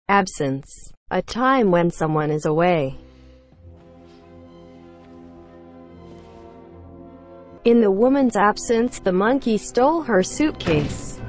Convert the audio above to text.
Absence. A time when someone is away. In the woman's absence, the monkey stole her suitcase.